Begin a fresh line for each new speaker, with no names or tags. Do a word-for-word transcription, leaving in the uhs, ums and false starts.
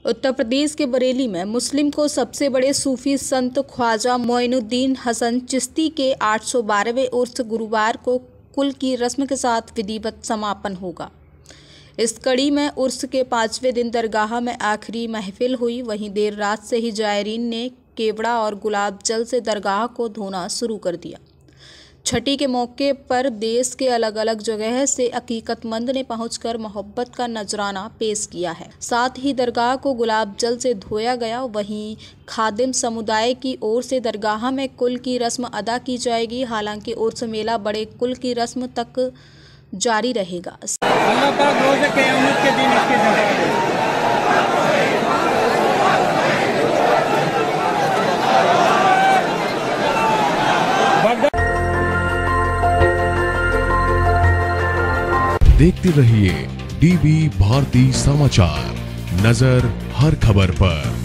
उत्तर प्रदेश के बरेली में मुस्लिम को सबसे बड़े सूफी संत ख्वाजा मोइनुद्दीन हसन चिश्ती के आठ सौ बारहवें उर्स गुरुवार को कुल की रस्म के साथ विधिवत समापन होगा। इस कड़ी में उर्स के पांचवें दिन दरगाह में आखिरी महफिल हुई। वहीं देर रात से ही जायरीन ने केवड़ा और गुलाब जल से दरगाह को धोना शुरू कर दिया। छठी के मौके पर देश के अलग अलग जगह से अकीकतमंद ने पहुंचकर मोहब्बत का नजराना पेश किया है। साथ ही दरगाह को गुलाब जल से धोया गया। वहीं खादिम समुदाय की ओर से दरगाह में कुल की रस्म अदा की जाएगी। हालांकि उर्स मेला बड़े कुल की रस्म तक जारी रहेगा।
अल्लाह पाक रोज़े क़यामत के दिन इसकी जवाब देगा।
देखते रहिए डीवी भारती समाचार, नजर हर खबर पर।